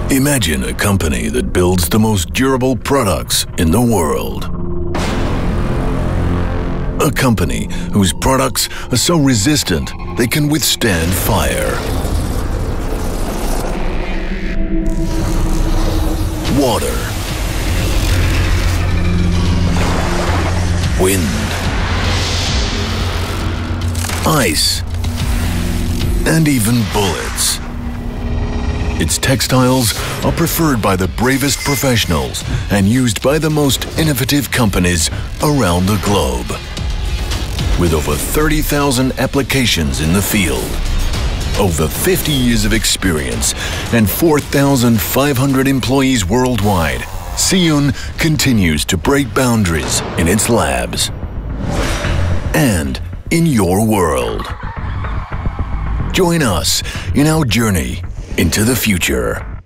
Imagine a company that builds the most durable products in the world. A company whose products are so resistant they can withstand fire, water, wind, ice, and even bullets. Its textiles are preferred by the bravest professionals and used by the most innovative companies around the globe. With over 30,000 applications in the field, over 50 years of experience, and 4,500 employees worldwide, Sioen continues to break boundaries in its labs and in your world. Join us in our journey into the future.